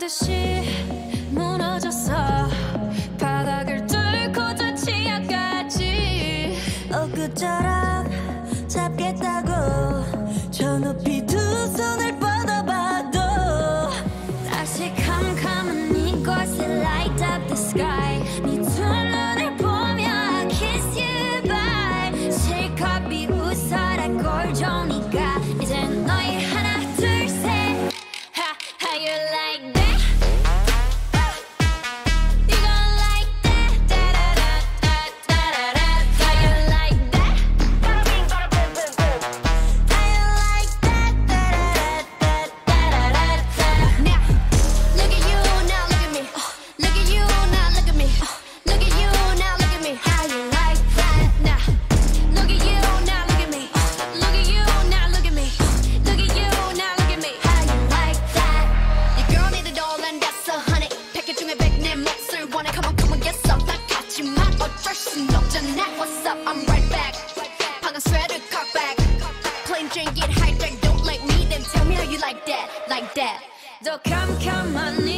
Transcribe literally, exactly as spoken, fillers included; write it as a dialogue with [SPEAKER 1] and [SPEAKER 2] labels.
[SPEAKER 1] 듯이 무너졌어. 바닥을 뚫고 저 치아까지.
[SPEAKER 2] 엊그처럼 잡겠다고 저 높이 두 손을 뻗어봐도
[SPEAKER 1] 다시 캄캄한 이곳에 light up the sky. 네 두 눈을 보며 I kiss you bye. 실컷 비웃어라 꼴종이가 이젠 너희 하나 둘 셋. Ha, how you like that? You gon' like that? Da-da-da-da-da-da-da. How you like that? Bada bing, bada boom, boom, boom.
[SPEAKER 2] How you like that?
[SPEAKER 1] Da-da-da-da-da-da-da. Now, look at you, now look at me. Look at you, now look at me. Look at you, now look at me. How you like that? Now, look at you, now look at me. Look at you, now look at me. Look at you, now look at me. How you like that?
[SPEAKER 3] Your girl need a doll and that's a honey. 패킷 중에 백 내 몫을 원해. Come on, come on, get some. 나 같지만 어쩔 순 없잖아. What's up? I'm right back. 방금 sweater cock back. Plain Jane get hijacked. Don't like me, then tell me how you like that, like that.
[SPEAKER 1] 더 캄캄한